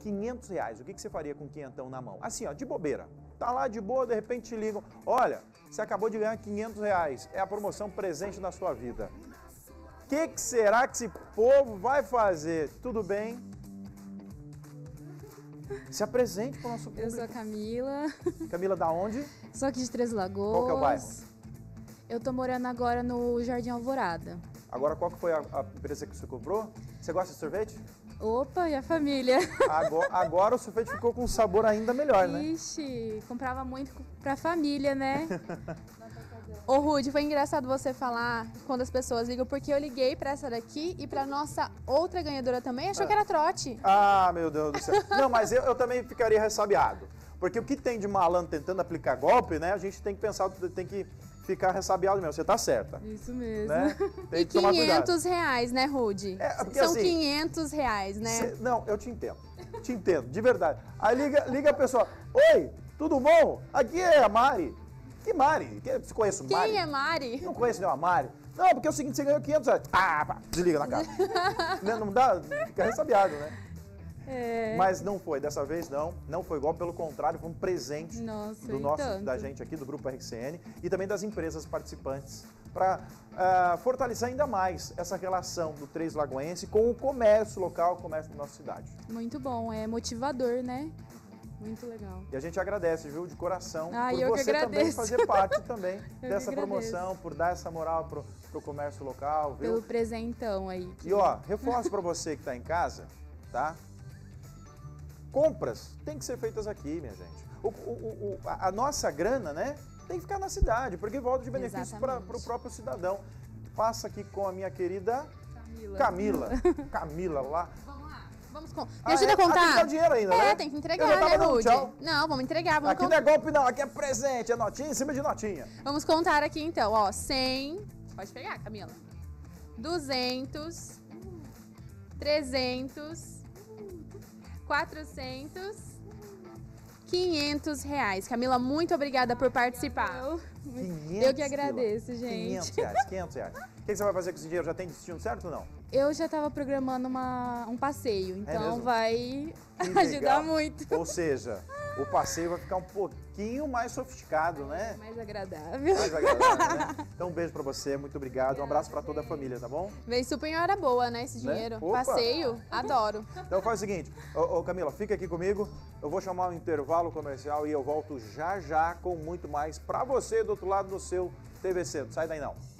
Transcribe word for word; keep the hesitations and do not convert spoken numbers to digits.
quinhentos reais. O que, que você faria com quinhentão na mão? Assim, ó, de bobeira. Tá lá de boa, de repente te ligam. Olha, você acabou de ganhar quinhentos reais. É a promoção presente na sua vida. O que, que será que esse povo vai fazer? Tudo bem? Se apresente para o nosso público. Eu sou a Camila. Camila, da onde? Sou aqui de Três Lagoas. Qual que é o bairro? Eu tô morando agora no Jardim Alvorada. Agora, qual que foi a, a empresa que você comprou? Você gosta de sorvete? Opa, e a família? Agora, agora o sorvete ficou com um sabor ainda melhor, né? Ixi, comprava muito pra família, né? Ô, Rude, foi engraçado você falar quando as pessoas ligam, porque eu liguei pra essa daqui e pra nossa outra ganhadora também, achou Ah. que era trote. Ah, meu Deus do céu. Não, mas eu, eu também ficaria ressabiado. Porque o que tem de malandro tentando aplicar golpe, né? A gente tem que pensar, tem que ficar ressabiado mesmo. Você tá certa. Isso mesmo. Né? Tem E que tomar cuidado. quinhentos reais, né, Rude? É, porque São assim, quinhentos reais, né? Cê- não, eu te entendo. Te entendo, de verdade. Aí liga, liga a pessoa. Oi, tudo bom? Aqui é a Mari. Que Mari? Que- Você conhece o Mari? Quem é Mari? Não conhece não, a Mari? Não, porque é o seguinte, você ganhou quinhentos reais. Ah, pá, desliga na cara. Né, não dá, fica ressabiado, né? É. Mas não foi, dessa vez não, não foi igual, pelo contrário, foi um presente Nossa, do e nosso, tanto. da gente aqui, do Grupo R C N e também das empresas participantes, para fortalecer ainda mais essa relação do Três Lagoense com o comércio local, o comércio da nossa cidade. Muito bom, é motivador, né? Muito legal. E a gente agradece, viu, de coração, Ah, por eu que você também agradeço. fazer parte também que dessa agradeço. promoção, por dar essa moral pro, pro comércio local, viu? Pelo presentão aí. que- E ó, reforço para você que está em casa, tá? Compras tem que ser feitas aqui, minha gente. O, o, o, a, a nossa grana, né, tem que ficar na cidade, porque volta de benefício para Exatamente. o próprio cidadão. Passa aqui com a minha querida Camila. Camila. Camila lá. Vamos lá, vamos com... Me Ah, ajuda é? a contar? Ah, tem que dar o dinheiro ainda, é, né? tem que Eu entregar, já tava né, dando Rude? tchau. Não, vamos entregar, vamos, Aqui con- não é golpe não, aqui é presente, é notinha em cima de notinha. vamos contar aqui então, ó, cem, pode pegar, Camila, duzentos, trezentos, quatrocentos, quinhentos reais. Camila, muito obrigada por participar. Eu, quinhentos eu que agradeço, pila. gente. quinhentos reais, quinhentos reais. O que você vai fazer com esse dinheiro? Já tem destino certo ou não? Eu já tava programando uma, um passeio, então mesmo? vai Que ajudar legal. muito. Ou seja, o passeio vai ficar um pouquinho mais sofisticado, né? Mais agradável. Mais agradável, né? Então um beijo pra você, muito obrigado. Um abraço pra toda a família, tá bom? Veio super em hora boa, né, esse Né? dinheiro. Opa. Passeio, adoro. Então faz o seguinte, ô, ô, Camila, fica aqui comigo. Eu vou chamar um intervalo comercial e eu volto já já com muito mais pra você do outro lado do seu T V C. Não sai daí não.